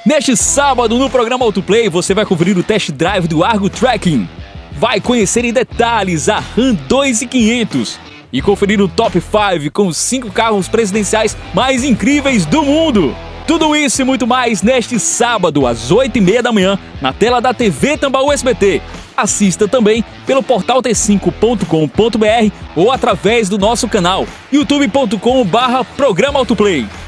Neste sábado, no programa Autoplay, você vai conferir o test drive do Argo Tracking. Vai conhecer em detalhes a Ram 2500 e conferir o Top 5 com os 5 carros presidenciais mais incríveis do mundo. Tudo isso e muito mais neste sábado, às 8h30 da manhã, na tela da TV Tambaú SBT. Assista também pelo portal t5.com.br ou através do nosso canal youtube.com/programa Autoplay.